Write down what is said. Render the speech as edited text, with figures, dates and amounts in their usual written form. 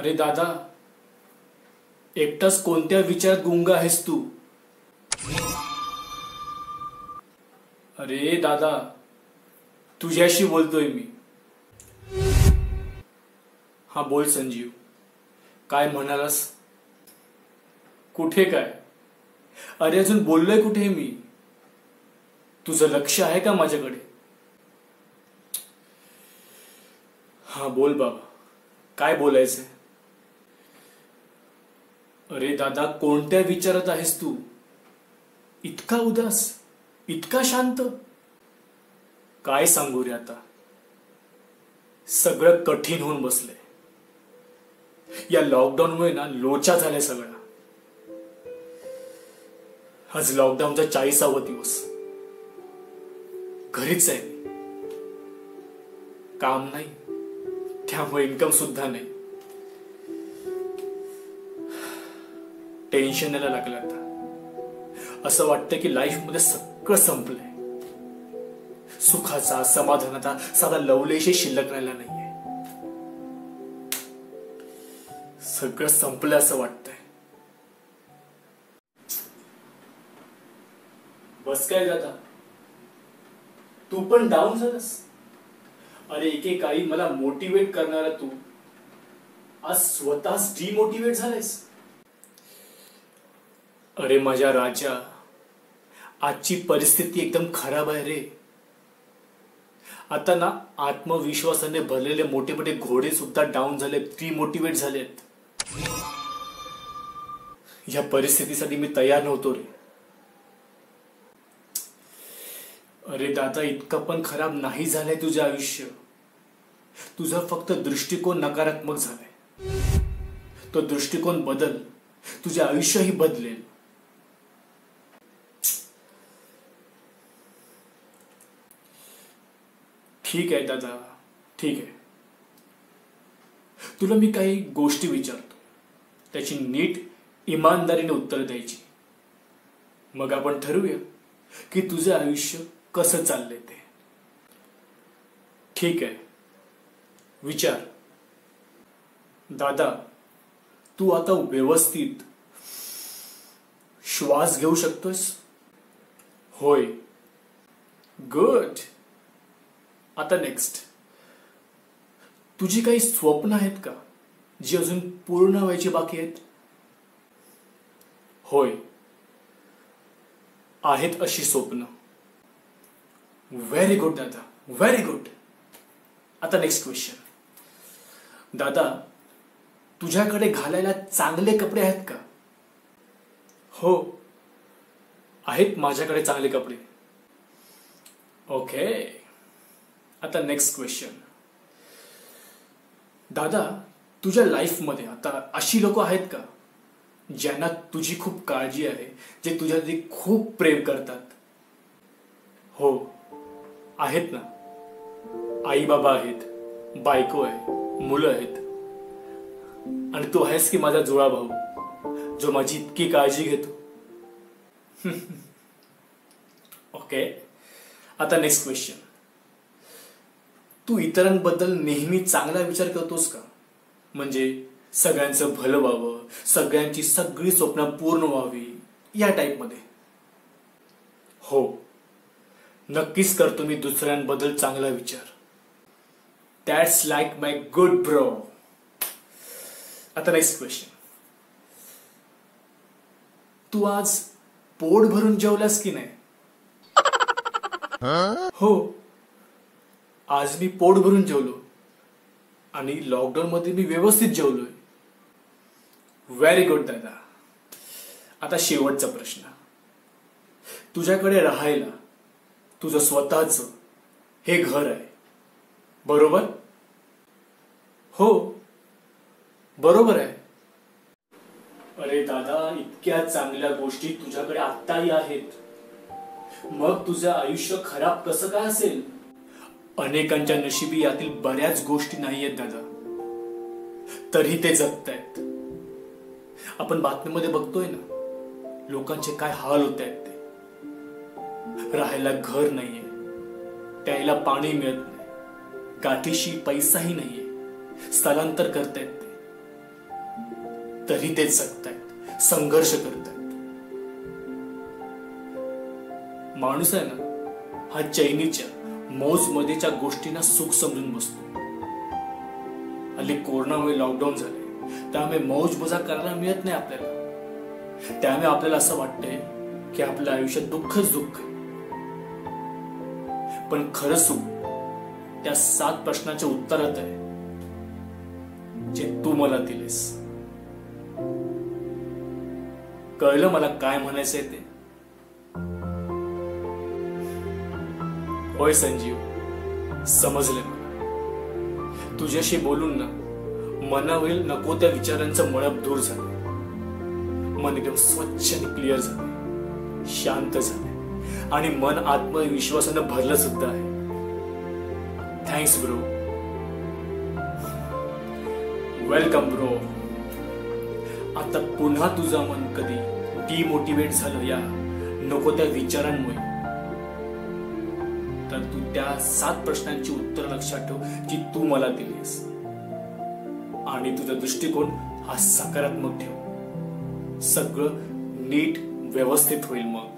अरे दादा, एकटाच कोणत्या विचारात गुंग आहेस तू? अरे दादा, तुझ्याशी बोलतोय मी. हा बोल संजीव, काय म्हणालास? कुठे काय? अरे अजून बोललोय कुठे मी? तुझं लक्ष आहे का माझ्याकडे? हा बोल बाबा, काय बोलायचंय? अरे दादा, कोणत्या विचारात आहेस तू? इतका उदास, इतका शांत? काय सांगू रे आता, सगळं कठीण होऊन बसलंय. या लॉकडाऊनमुळे ना लोचा झालाय सगळा. आज लॉकडाऊनचा 40वा दिवस. घरीच आहे मी. काम नाही, त्यामुळे इन्कम सुद्धा नाही. टेन्शन यायला लागलं आता. असं वाटतं की लाईफ मध्ये सगळं संपलंय. सुखाचा, समाधानाचा साधा लवलेशही शिल्लक राहिला नाहीये. सगळं संपलं असं वाटतंय. बस काय दादा, तू पण डाऊन झालास? अरे एकेकाळी मला मोटिवेट करणारा तू आज स्वतःच डिमोटिवेट झालायस. अरे माझ्या राजा, आजची परिस्थिती एकदम खराब आहे रे. आता ना आत्मविश्वासाने भरलेले मोठे मोठे घोडे सुद्धा डाऊन झाले, डिमोटिवेट झालेत. या परिस्थितीसाठी मी तयार नव्हतो रे. अरे दादा, इतकं पण खराब नाही झालंय तुझं आयुष्य. तुझा फक्त दृष्टिकोन नकारात्मक झालाय. तो दृष्टिकोन बदल, तुझे आयुष्यही बदलेल. ठीक आहे दादा, ठीक आहे. तुला मी काही गोष्टी विचारतो, त्याची नीट इमानदारीने उत्तर द्यायची. मग आपण ठरवूया की तुझं आयुष्य कसं चाललंय ते. ठीक आहे, विचार. दादा, तू आता व्यवस्थित श्वास घेऊ शकतोस? होय. गुड. आता नेक्स्ट. तुझी काही स्वप्न आहेत का जी अजून पूर्ण व्हायची बाकी आहेत? होय, आहेत अशी स्वप्न. व्हेरी गुड दादा, व्हेरी गुड. आता नेक्स्ट क्वेश्चन. दादा, तुझ्याकडे घालायला चांगले कपडे आहेत का? हो, आहेत माझ्याकडे चांगले कपडे. ओके. आता नेक्स्ट क्वेश्चन. दादा, तुझ्या लाईफमध्ये आता अशी लोक आहेत का ज्यांना तुझी खूप काळजी आहे, जे तुझ्यासाठी खूप प्रेम करतात? हो, आहेत ना. आई बाबा आहेत, बायको आहे, मुलं आहेत. आणि तू आहेस की माझा जुळा भाऊ, जो माझी इतकी काळजी घेतो. ओके. आता नेक्स्ट क्वेश्चन. तू इतरांबद्दल नेहमी चांगला विचार करतोस का? म्हणजे सगळ्यांचं भलं व्हावं, सगळ्यांची सगळी स्वप्न पूर्ण व्हावी, या टाईपमध्ये? हो, नक्कीच करतो मी दुसऱ्यांबद्दल चांगला विचार. That's like my good bro. आता नेक्स्ट क्वेश्चन. तू आज पोट भरून जेवलास की नाही? हो, आज मी पोट भरून जेवलो. आणि लॉकडाऊन मध्ये मी व्यवस्थित जेवलोय. व्हेरी गुड दादा. आता शेवटचा प्रश्न. तुझ्याकडे राहायला तुझं स्वतःच हे घर आहे, बरोबर? हो, बरोबर आहे. अरे दादा, इतक्या चांगल्या गोष्टी तुझ्याकडे आत्ताही आहेत. मग तुझं आयुष्य खराब कसं काय असेल? अनेकांच्या नशिबी यातील बऱ्याच गोष्टी नाही आहेत दादा, तरी ते जगतायत. आपण बातमीमध्ये बघतोय ना, लोकांचे काय हाल होत आहेत ते. राहायला घर नाहीये, प्यायला पाणी मिळत नाही, गाठीशी पैसाही नाहीये, स्थलांतर करतायत ते. तरी ते जगतायत, संघर्ष करतायत. माणूस आहे ना, हा चैनीच्या मौज मजेच्या गोष्टींना सुख समजून बसतो. हल्ली कोरोनामुळे लॉकडाऊन झाले, त्यामुळे मौज मजा करायला मिळत नाही आपल्याला. त्यामुळे आपल्याला असं वाटतंय की आपल्या आयुष्यात दुःखच दुःख आहे. पण खरं सुख त्या 7 प्रश्नाच्या उत्तरात आहे, जे तू मला दिलेस. कळलं मला काय म्हणायचंय ते. होय संजीव, समजले मला. तुझ्याशी बोलून ना मनावरील नको त्या विचारांचं मळप दूर झालं. मन एकदम स्वच्छ आणि क्लिअर झालं, शांत झालं आणि मन आत्मविश्वासानं भरलं सुद्धा आहे. Thanks bro. Welcome bro. आता पुन्हा तुझं मन कधी डिमोटिवेट झालं या नको त्या विचारांमुळे, तर तू त्या 7 प्रश्नांची उत्तर लक्षात ठेव जी तू मला दिलीस, आणि तुझा दृष्टिकोन हा सकारात्मक ठेव. सगळं नीट व्यवस्थित होईल. मग